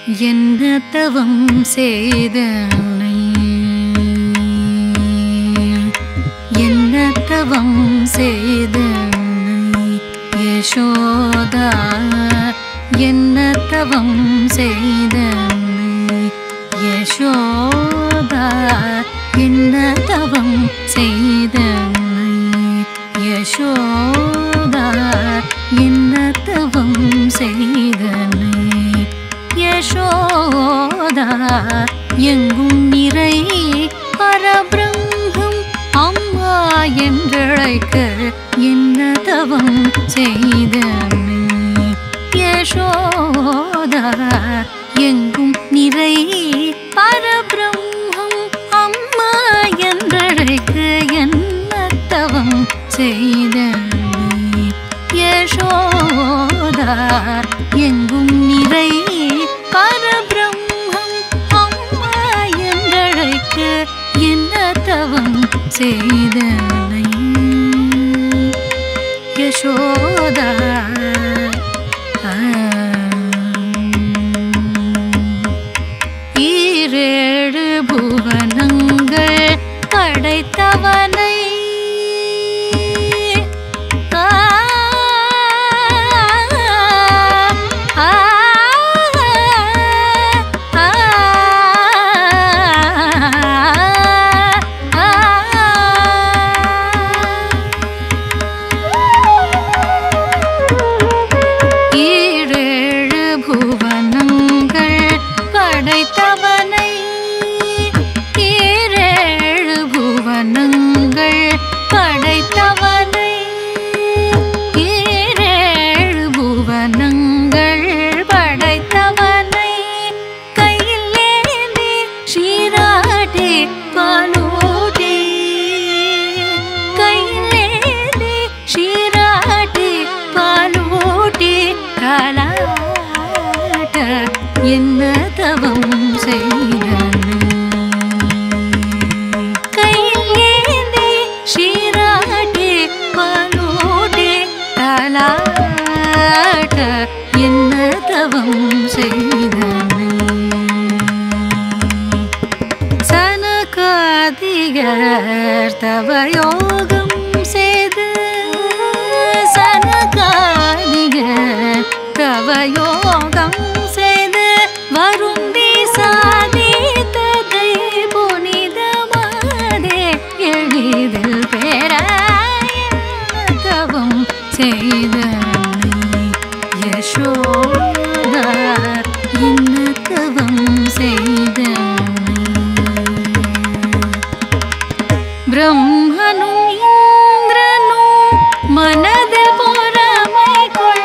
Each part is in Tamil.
என்ன தவம் செய்தனை என்ன தவம் செய்தனை யசோதா என்ன தவம் செய்தனை யசோதா என்ன தவம் செய்தனை யசோதா என்ன தவம் செய்தனை யசோதா எங்கும் நிறை பரபிரம்மம் அம்மா என்றழைக்க என்ன தவம் செய்தனை யசோதா எங்கும் நிறை பரபிரம்மம் அம்மா என்றழைக்க என்ன தவம் செய்தனை யசோதா எங்கும் நிறை பரபிரம்மம் அம்மா என்றழைக்க என்ன தவம் செய்தனை யசோதா ஈரேழு புவனங்கள் படைத்தவனை என்ன தவம் செய்தனை கையிலேந்தி சீராட்டி பாலூட்டி தாலாட்ட என்ன தவம் செய்தனை சனகாதிகர் தவ யோகம் செய்து சனகாதிகர் தவ யோகம் வருந்தி சாதித்ததை புனிதமாதே எளிதில் பேராய தவம் செய்தனை யசோதா என்ன தவம் செய்தனை பிரம்மனும் இந்திரனும் மனதில் பொறாமை கொள்ள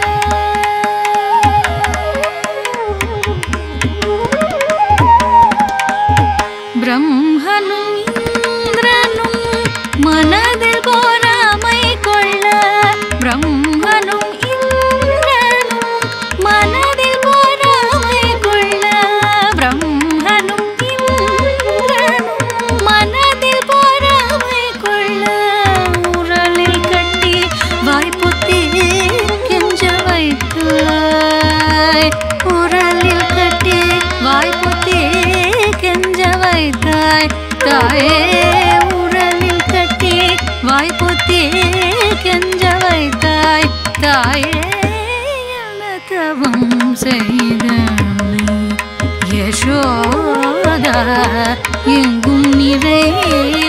பிரம்மனும் இந்திரனும் மனதில் பொறாமை கொள்ள பிரம்மனும் இந்திரனும் மனதில் பொறாமை கொள்ள பிரம்மனும் இந்திரனும் மனதில் பொறாமை கொள்ள உரலில் கட்டி வாய்ப்புத்தி கெஞ்ச வைத்தாய் உரலில் கட்டி வாய்ப்புத்தி கெஞ்ச வைத்தாய் தாயே உரலில் கட்டி வாய்ப்புத்தி கெஞ்ச வைத்தாய் தாயே என்ன தவம் செய்தனை யசோதா எங்கும் நிறை